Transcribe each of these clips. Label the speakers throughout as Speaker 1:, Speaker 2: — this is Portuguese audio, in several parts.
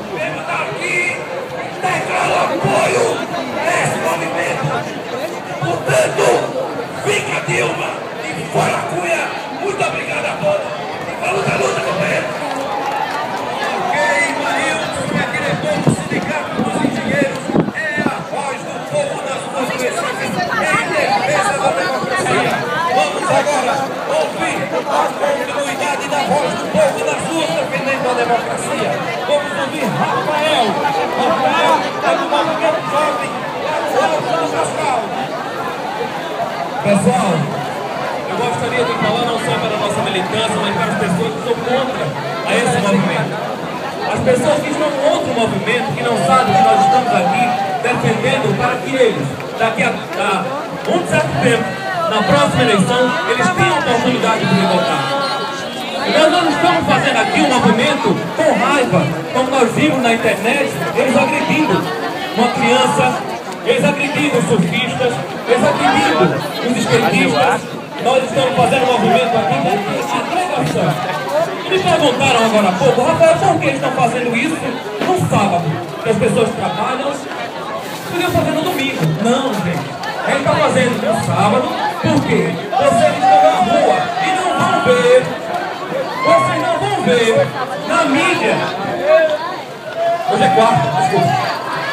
Speaker 1: Venha daqui, declara apoio a esse movimento. Portanto, fica Dilma e fora Cunha. Muito obrigado a todos. E vamos à luta, companheiro. Ok, Marilson, que é diretor do Sindicato dos Engenheiros, é a voz do povo nas ruas do Recife, em defesa da democracia. Vamos agora ouvir a continuidade da voz do povo nas ruas defendendo a democracia. Vamos ouvir Rafael. Rafael é do movimento jovem do Pascal. Pessoal, eu gostaria de falar não só para a nossa militância, mas para as pessoas que são contra a esse movimento. As pessoas que estão em outro movimento, que não sabem que nós estamos aqui defendendo para que eles, daqui a um certo tempo, na próxima eleição, eles tenham a oportunidade de votar. E nós não estamos fazendo aqui um movimento com raiva, como nós vimos na internet, eles agredindo uma criança, eles agredindo os surfistas, eles agredindo os skatistas. Nós estamos fazendo um movimento aqui de agregação. E me perguntaram agora há pouco, Rafael, por que eles estão fazendo isso no sábado? Que as pessoas trabalham, podiam fazer no domingo. Não, gente. Ele está fazendo no sábado, porque vocês estão na rua e não vão ver, vocês não vão ver na mídia. Hoje é quarta, desculpa.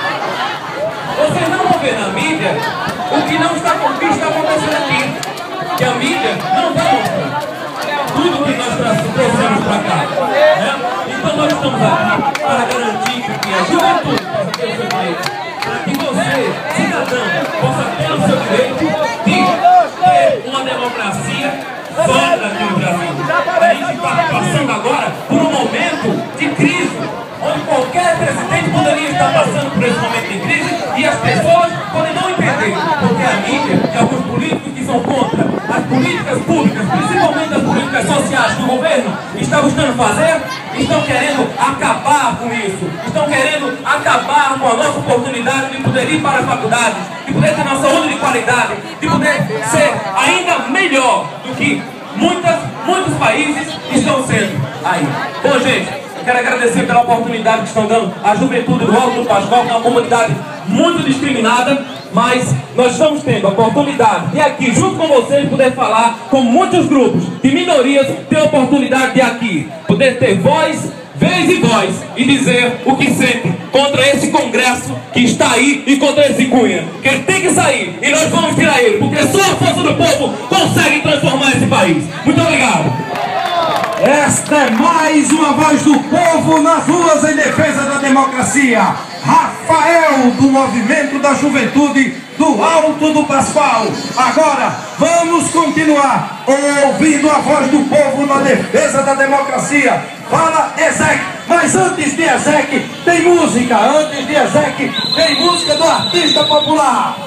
Speaker 1: Vocês não vão ver na mídia o que não está acontecendo aqui. Que a mídia não vai mostrar tudo que nós trouxemos para cá. Né? Então nós estamos aqui para garantir que a juventude possa ter o seu direito, para que você, cidadão, possa ter o seu direito de ter uma democracia sólida aqui no Brasil. A gente está passando agora por um momento de crise, onde qualquer presidente poderia estar passando por esse momento de crise e as pessoas podem não entender, porque a mídia e alguns políticos que são contra as políticas públicas, principalmente as políticas sociais que o governo está buscando fazer, estão querendo acabar com isso, estão querendo acabar com a nossa oportunidade de poder ir para as faculdades, de poder ter uma saúde de qualidade, de poder ser ainda melhor do que muitos países estão sendo aí. Bom, gente, quero agradecer pela oportunidade que estão dando à juventude do Alto do Pascoal, que é uma comunidade muito discriminada, mas nós estamos tendo a oportunidade de aqui, junto com vocês, poder falar com muitos grupos de minorias, ter a oportunidade de aqui poder ter voz, vez e voz, e dizer o que sente contra esse Congresso que está aí e contra esse Cunha, que ele tem que sair e nós vamos tirar ele, porque só a força do povo consegue transformar esse país. Muito obrigado.
Speaker 2: Esta é mais uma voz do povo nas ruas em defesa da democracia. Rafael, do Movimento da Juventude do Alto do Pascoal. Agora vamos continuar ouvindo a voz do povo na defesa da democracia. Fala, Ezek, mas antes de Ezek tem música. Antes de Ezek tem música do artista popular.